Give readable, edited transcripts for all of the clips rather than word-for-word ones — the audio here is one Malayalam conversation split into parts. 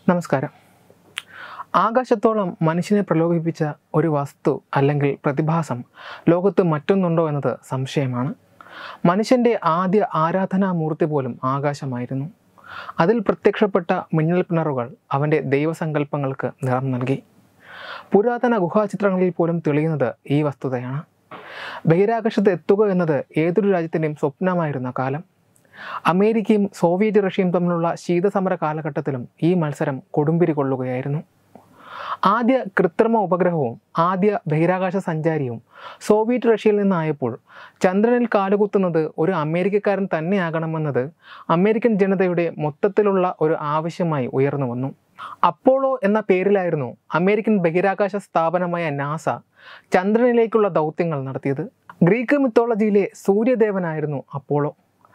നമസ്കാരം. ആകാശത്തോളം മനുഷ്യനെ പ്രലോഭിപ്പിച്ച ഒരു വസ്തു അല്ലെങ്കിൽ പ്രതിഭാസം ലോകത്ത് മറ്റൊന്നുണ്ടോ എന്നത് സംശയമാണ്. മനുഷ്യൻ്റെ ആദ്യ ആരാധനാമൂർത്തി പോലും ആകാശമായിരുന്നു. അതിൽ പ്രത്യക്ഷപ്പെട്ട മിന്നൽ പിണറുകൾ അവൻ്റെ ദൈവസങ്കല്പങ്ങൾക്ക് നിറം നൽകി. പുരാതന ഗുഹാചിത്രങ്ങളിൽ പോലും തെളിയുന്നത് ഈ വസ്തുതയാണ്. ബഹിരാകാശത്ത് എത്തുക എന്നത് ഏതൊരു രാജ്യത്തിൻ്റെയും സ്വപ്നമായിരുന്ന കാലം. അമേരിക്കയും സോവിയറ്റ് റഷ്യയും തമ്മിലുള്ള ശീതസമര കാലഘട്ടത്തിലും ഈ മത്സരം കൊടുമ്പിരി കൊള്ളുകയായിരുന്നു. ആദ്യ കൃത്രിമ ഉപഗ്രഹവും ആദ്യ ബഹിരാകാശ സഞ്ചാരിയും സോവിയറ്റ് റഷ്യയിൽ നിന്നായപ്പോൾ ചന്ദ്രനിൽ കാലുകുത്തുന്നത് ഒരു അമേരിക്കക്കാരൻ തന്നെയാകണമെന്നത് അമേരിക്കൻ ജനതയുടെ മൊത്തത്തിലുള്ള ഒരു ആവശ്യമായി ഉയർന്നു വന്നു. അപ്പോളോ എന്ന പേരിലായിരുന്നു അമേരിക്കൻ ബഹിരാകാശ സ്ഥാപനമായ നാസ ചന്ദ്രനിലേക്കുള്ള ദൗത്യങ്ങൾ നടത്തിയത്. Greek മിത്തോളജിയിലെ സൂര്യദേവനായിരുന്നു Apollo.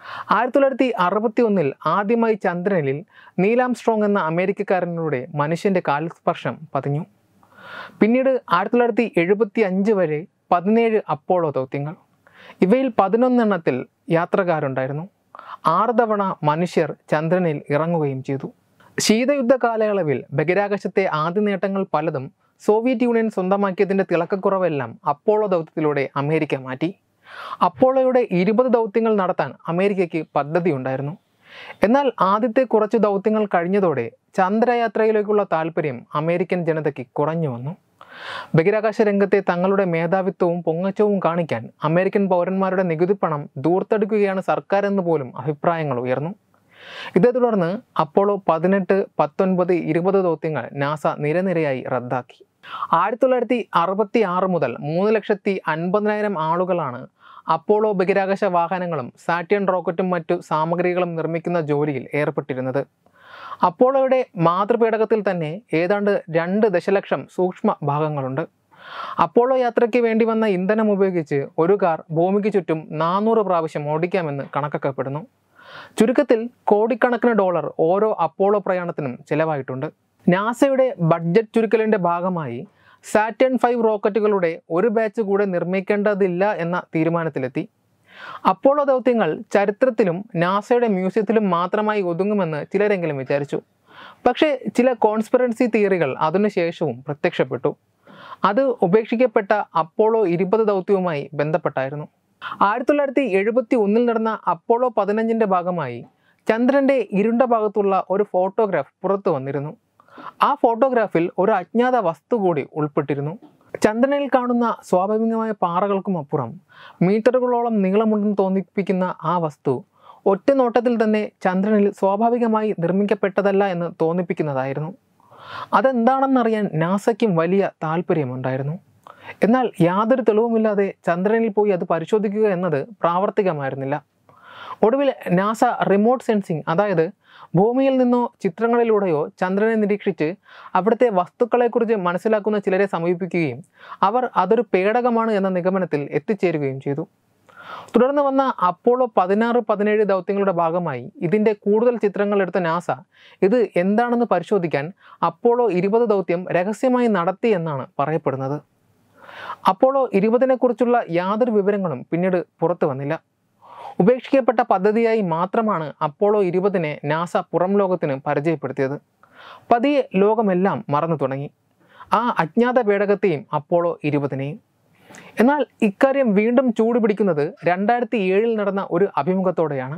1961 ആദ്യമായി ചന്ദ്രനിൽ നീൽ ആംസ്ട്രോങ് എന്ന അമേരിക്കക്കാരനിലൂടെ മനുഷ്യൻ്റെ കാൽസ്പർശം പതിഞ്ഞു. പിന്നീട് 1975 വരെ 17 അപ്പോളോ ദൗത്യങ്ങൾ. ഇവയിൽ 11 എണ്ണത്തിൽ യാത്രക്കാരുണ്ടായിരുന്നു. 6 തവണ മനുഷ്യർ ചന്ദ്രനിൽ ഇറങ്ങുകയും ചെയ്തു. ശീതയുദ്ധ കാലയളവിൽ ബഹിരാകാശത്തെ ആദ്യ നേട്ടങ്ങൾ പലതും സോവിയറ്റ് യൂണിയൻ സ്വന്തമാക്കിയതിൻ്റെ തിളക്കക്കുറവെല്ലാം അപ്പോളോ ദൗത്യത്തിലൂടെ അമേരിക്ക മാറ്റി. അപ്പോളോയുടെ 20 ദൗത്യങ്ങൾ നടത്താൻ അമേരിക്കയ്ക്ക് പദ്ധതിയുണ്ടായിരുന്നു. എന്നാൽ ആദ്യത്തെ കുറച്ച് ദൗത്യങ്ങൾ കഴിഞ്ഞതോടെ ചന്ദ്രയാത്രയിലേക്കുള്ള താല്പര്യം അമേരിക്കൻ ജനതയ്ക്ക് കുറഞ്ഞു വന്നു. ബഹിരാകാശ രംഗത്തെ തങ്ങളുടെ മേധാവിത്വവും പൊങ്ങച്ചവും കാണിക്കാൻ അമേരിക്കൻ പൗരന്മാരുടെ നികുതിപ്പണം ദൂർത്തെടുക്കുകയാണ് സർക്കാർ എന്ന് പോലും അഭിപ്രായങ്ങൾ ഉയർന്നു. ഇതേ തുടർന്ന് അപ്പോളോ 18, 19, 20 ദൗത്യങ്ങൾ നാസ നിരനിരയായി റദ്ദാക്കി. 1966 മുതൽ 3,50,000 ആളുകളാണ് അപ്പോളോ ബഹിരാകാശ വാഹനങ്ങളും സാറ്റേൺ റോക്കറ്റും മറ്റു സാമഗ്രികളും നിർമ്മിക്കുന്ന ജോലിയിൽ ഏർപ്പെട്ടിരുന്നത്. അപ്പോളോയുടെ മാതൃപേടകത്തിൽ തന്നെ ഏതാണ്ട് 2 ദശലക്ഷം സൂക്ഷ്മ ഭാഗങ്ങളുണ്ട്. അപ്പോളോ യാത്രയ്ക്ക് വേണ്ടി വന്ന ഇന്ധനം ഉപയോഗിച്ച് ഒരു കാർ ഭൂമിക്ക് ചുറ്റും 400 പ്രാവശ്യം ഓടിക്കാമെന്ന് കണക്കാക്കപ്പെടുന്നു. ചുരുക്കത്തിൽ കോടിക്കണക്കിന് ഡോളർ ഓരോ അപ്പോളോ പ്രയാണത്തിനും ചിലവായിട്ടുണ്ട്. നാസയുടെ ബഡ്ജറ്റ് ചുരുക്കലിൻ്റെ ഭാഗമായി സാറ്റേൺ 5 റോക്കറ്റുകളുടെ ഒരു ബാച്ച് കൂടെ നിർമ്മിക്കേണ്ടതില്ല എന്ന തീരുമാനത്തിലെത്തി. അപ്പോളോ ദൗത്യങ്ങൾ ചരിത്രത്തിലും നാസയുടെ മ്യൂസിയത്തിലും മാത്രമായി ഒതുങ്ങുമെന്ന് ചിലരെങ്കിലും വിചാരിച്ചു. പക്ഷേ ചില കോൺസ്പിറൻസി തിയറികൾ അതിനുശേഷവും പ്രത്യക്ഷപ്പെട്ടു. അത് ഉപേക്ഷിക്കപ്പെട്ട അപ്പോളോ 20 ദൗത്യവുമായി ബന്ധപ്പെട്ടായിരുന്നു. 1971 നടന്ന അപ്പോളോ 15ൻ്റെ ഭാഗമായി ചന്ദ്രൻ്റെ ഇരുണ്ട ഭാഗത്തുള്ള ഒരു ഫോട്ടോഗ്രാഫ് പുറത്തു വന്നിരുന്നു. ആ ഫോട്ടോഗ്രാഫിൽ ഒരു അജ്ഞാത വസ്തു കൂടി ഉൾപ്പെട്ടിരുന്നു. ചന്ദ്രനിൽ കാണുന്ന സ്വാഭാവികമായ പാറകൾക്കും അപ്പുറം മീറ്ററുകളോളം നീളമുണ്ടെന്ന് തോന്നിപ്പിക്കുന്ന ആ വസ്തു ഒറ്റ നോട്ടത്തിൽ തന്നെ ചന്ദ്രനിൽ സ്വാഭാവികമായി നിർമ്മിക്കപ്പെട്ടതല്ല എന്ന് തോന്നിപ്പിക്കുന്നതായിരുന്നു. അതെന്താണെന്നറിയാൻ നാസയ്ക്കും വലിയ താല്പര്യമുണ്ടായിരുന്നു. എന്നാൽ യാതൊരു തെളിവുമില്ലാതെ ചന്ദ്രനിൽ പോയി അത് പരിശോധിക്കുക എന്നത് പ്രാവർത്തികമായിരുന്നില്ല. ഒടുവിൽ നാസ റിമോട്ട് സെൻസിങ്, അതായത് ഭൂമിയിൽ നിന്നോ ചിത്രങ്ങളിലൂടെയോ ചന്ദ്രനെ നിരീക്ഷിച്ച് അവിടുത്തെ വസ്തുക്കളെക്കുറിച്ച് മനസ്സിലാക്കുന്ന ചിലരെ സമീപിക്കുകയും അവർ അതൊരു പേടകമാണ് എന്ന നിഗമനത്തിൽ എത്തിച്ചേരുകയും ചെയ്തു. തുടർന്ന് വന്ന അപ്പോളോ 16, 17 ദൗത്യങ്ങളുടെ ഭാഗമായി ഇതിൻ്റെ കൂടുതൽ ചിത്രങ്ങൾ എടുത്ത നാസ ഇത് എന്താണെന്ന് പരിശോധിക്കാൻ അപ്പോളോ 20 ദൗത്യം രഹസ്യമായി നടത്തി എന്നാണ് പറയപ്പെടുന്നത്. അപ്പോളോ 20 കുറിച്ചുള്ള യാതൊരു വിവരങ്ങളും പിന്നീട് പുറത്തു വന്നില്ല. ഉപേക്ഷിക്കപ്പെട്ട പദ്ധതിയായി മാത്രമാണ് അപ്പോളോ 20 നാസ പുറം ലോകത്തിന് പരിചയപ്പെടുത്തിയത്. പതിയെ ലോകമെല്ലാം മറന്നു തുടങ്ങി, ആ അജ്ഞാത പേടകത്തെയും അപ്പോളോ 20. എന്നാൽ ഇക്കാര്യം വീണ്ടും ചൂടുപിടിക്കുന്നത് 2007 നടന്ന ഒരു അഭിമുഖത്തോടെയാണ്.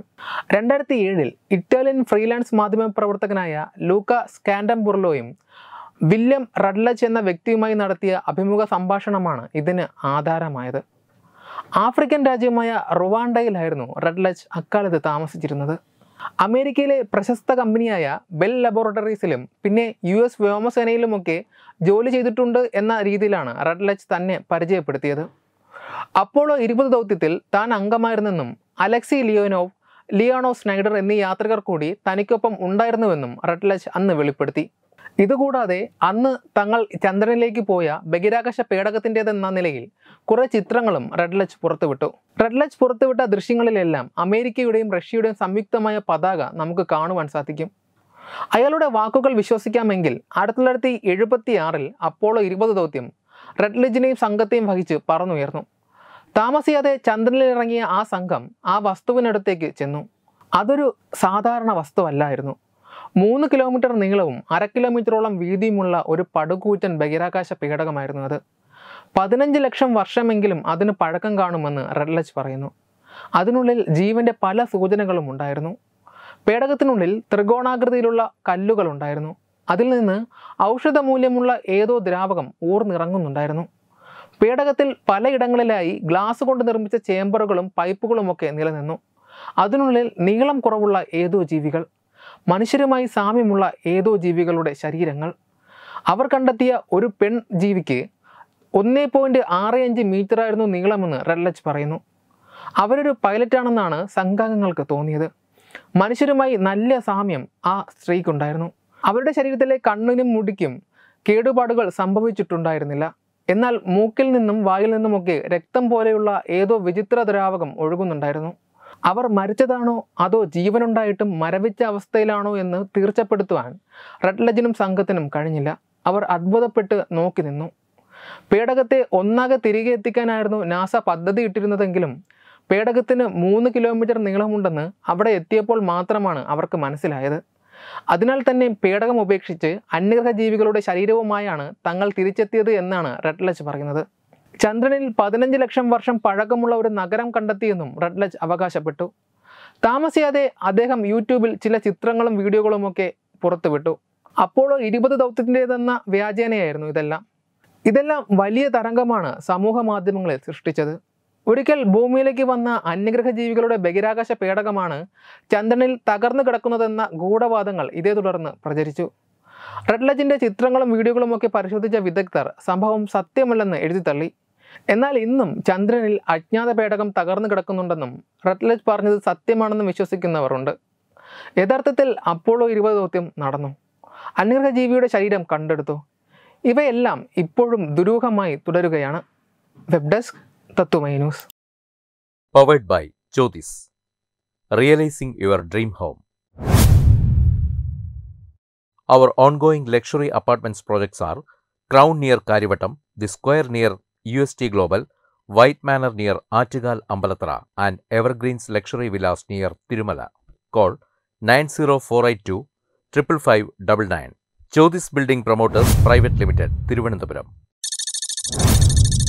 2007 ഇറ്റാലിയൻ ഫ്രീലാൻസ് മാധ്യമ പ്രവർത്തകനായ ലൂക്ക സ്കാൻഡംബുർലോയും വില്യം റഡ്ലച്ച് എന്ന വ്യക്തിയുമായി നടത്തിയ അഭിമുഖ സംഭാഷണമാണ് ഇതിന് ആധാരമായത്. ആഫ്രിക്കൻ രാജ്യമായ റുവാണ്ടയിലായിരുന്നു റഡ്ലച്ച് അക്കാലത്ത് താമസിച്ചിരുന്നത്. അമേരിക്കയിലെ പ്രശസ്ത കമ്പനിയായ ബെൽ ലബോറട്ടറീസിലും പിന്നെ US വ്യോമസേനയിലുമൊക്കെ ജോലി ചെയ്തിട്ടുണ്ട് എന്ന രീതിയിലാണ് റഡ്ലച്ച് തന്നെ പരിചയപ്പെടുത്തിയത്. അപ്പോളോ 20 ദൗത്യത്തിൽ താൻ അംഗമായിരുന്നെന്നും അലക്സി ലിയോണോവ് സ്നൈഡർ എന്നീ യാത്രികർ കൂടി തനിക്കൊപ്പം ഉണ്ടായിരുന്നുവെന്നും റഡ്ലച്ച് അന്ന് വെളിപ്പെടുത്തി. ഇതുകൂടാതെ അന്ന് തങ്ങൾ ചന്ദ്രനിലേക്ക് പോയ ബഹിരാകാശ പേടകത്തിൻ്റെതെന്ന നിലയിൽ കുറെ ചിത്രങ്ങളും റഡ്ലച്ച് പുറത്തുവിട്ടു. റഡ്ലച്ച് പുറത്തുവിട്ട ദൃശ്യങ്ങളിലെല്ലാം അമേരിക്കയുടെയും റഷ്യയുടെയും സംയുക്തമായ പതാക നമുക്ക് കാണുവാൻ സാധിക്കും. അയാളുടെ വാക്കുകൾ വിശ്വസിക്കാമെങ്കിൽ 1976 അപ്പോളോ 20 ദൗത്യം റഡ്ലച്ചിനെയും സംഘത്തെയും വഹിച്ച് പറന്നുയർന്നു. താമസിയാതെ ചന്ദ്രനിലിറങ്ങിയ ആ സംഘം ആ വസ്തുവിനടുത്തേക്ക് ചെന്നു. അതൊരു സാധാരണ വസ്തുവല്ലായിരുന്നു. 3 കിലോമീറ്റർ നീളവും 1/2 കിലോമീറ്ററോളം വീതിയുമുള്ള ഒരു പടുകൂറ്റൻ ബഹിരാകാശ പേടകമായിരുന്നു അത്. 15 ലക്ഷം വർഷമെങ്കിലും അതിന് പഴക്കം കാണുമെന്ന് റെഡ്ലജ് പറയുന്നു. അതിനുള്ളിൽ ജീവന്റെ പല സൂചനകളും ഉണ്ടായിരുന്നു. പേടകത്തിനുള്ളിൽ ത്രികോണാകൃതിയിലുള്ള കല്ലുകളുണ്ടായിരുന്നു. അതിൽ നിന്ന് ഔഷധമൂല്യമുള്ള ഏതോ ദ്രാവകം ഊർന്നിറങ്ങുന്നുണ്ടായിരുന്നു. പേടകത്തിൽ പലയിടങ്ങളിലായി ഗ്ലാസ് കൊണ്ട് നിർമ്മിച്ച ചേമ്പറുകളും പൈപ്പുകളുമൊക്കെ നിലനിന്നു. അതിനുള്ളിൽ നീളം കുറവുള്ള ഏതോ ജീവികൾ, മനുഷ്യരുമായി സാമ്യമുള്ള ഏതോ ജീവികളുടെ ശരീരങ്ങൾ. അവർ കണ്ടെത്തിയ ഒരു പെൺ ജീവിക്ക് 1.65 മീറ്ററായിരുന്നു നീളമെന്ന് റെഡ്ലജ് പറയുന്നു. അവരൊരു പൈലറ്റാണെന്നാണ് സംഘാംഗങ്ങൾക്ക് തോന്നിയത്. മനുഷ്യരുമായി നല്ല സാമ്യം ആ സ്ത്രീക്കുണ്ടായിരുന്നു. അവരുടെ ശരീരത്തിലെ കണ്ണിനും മുടിക്കും കേടുപാടുകൾ സംഭവിച്ചിട്ടുണ്ടായിരുന്നില്ല. എന്നാൽ മൂക്കിൽ നിന്നും വായിൽ നിന്നുമൊക്കെ രക്തം പോലെയുള്ള ഏതോ വിചിത്ര ദ്രാവകം ഒഴുകുന്നുണ്ടായിരുന്നു. അവർ മരിച്ചതാണോ അതോ ജീവനുണ്ടായിട്ടും മരവിച്ച അവസ്ഥയിലാണോ എന്ന് തീർച്ചപ്പെടുത്തുവാൻ റെഡ്ലജിനും സംഘത്തിനും കഴിഞ്ഞില്ല. അവർ അത്ഭുതപ്പെട്ട് നോക്കി നിന്നു. പേടകത്തെ ഒന്നാകെ തിരികെ എത്തിക്കാനായിരുന്നു നാസ പദ്ധതി ഇട്ടിരുന്നതെങ്കിലും പേടകത്തിന് 3 കിലോമീറ്റർ നീളമുണ്ടെന്ന് അവിടെ എത്തിയപ്പോൾ മാത്രമാണ് അവർക്ക് മനസ്സിലായത്. അതിനാൽ തന്നെ പേടകം ഉപേക്ഷിച്ച് അന്യഗ്രഹ ജീവികളുടെ ശരീരവുമായാണ് തങ്ങൾ തിരിച്ചെത്തിയത് എന്നാണ് റെഡ്ലജ് പറയുന്നത്. ചന്ദ്രനിൽ 15 ലക്ഷം വർഷം പഴക്കമുള്ള ഒരു നഗരം കണ്ടെത്തിയെന്നും റെഡ്ലജ് അവകാശപ്പെട്ടു. താമസിയാതെ അദ്ദേഹം യൂട്യൂബിൽ ചില ചിത്രങ്ങളും വീഡിയോകളുമൊക്കെ പുറത്തുവിട്ടു. അപ്പോളോ 20 ദൗത്യത്തിൻ്റെതെന്ന വ്യാജേനയായിരുന്നു ഇതെല്ലാം വലിയ തരംഗമാണ് സമൂഹ മാധ്യമങ്ങളിൽ സൃഷ്ടിച്ചത്. ഒരിക്കൽ ഭൂമിയിലേക്ക് വന്ന അന്യഗ്രഹ ജീവികളുടെ ബഹിരാകാശ പേടകമാണ് ചന്ദ്രനിൽ തകർന്നു കിടക്കുന്നതെന്ന ഗൂഢവാദങ്ങൾ ഇതേ തുടർന്ന് പ്രചരിച്ചു. റെഡ്ലജിൻ്റെ ചിത്രങ്ങളും വീഡിയോകളുമൊക്കെ പരിശോധിച്ച വിദഗ്ധർ സംഭവം സത്യമല്ലെന്ന് എഴുതിത്തള്ളി. എന്നാൽ ഇന്നും ചന്ദ്രനിൽ അജ്ഞാത പേടകം തകർന്നു കിടക്കുന്നുണ്ടെന്നും റെഡ്ലജ് പറഞ്ഞത് സത്യമാണെന്നും വിശ്വസിക്കുന്നവരുണ്ട്. യഥാർത്ഥത്തിൽ അപ്പോളോ 20 ദൗത്യം നടന്നു. അന്യഗ്രഹ ജീവിയുടെ ശരീരം കണ്ടെടുത്തു. ഇവയെല്ലാം ഇപ്പോഴും ദുരൂഹമായി തുടരുകയാണ്. Web desk Tatwamayi news. Powered by Jyotis. Realizing your dream home. Our ongoing luxury apartments projects are Crown near Karivattam, The Square near UST Global, White Manor near Aattugal Ambalathara, and Evergreens Luxury Villas near Tirumala. Call 90482 55599. Jyotis Building Promoters Private Limited, Thiruvananthapuram.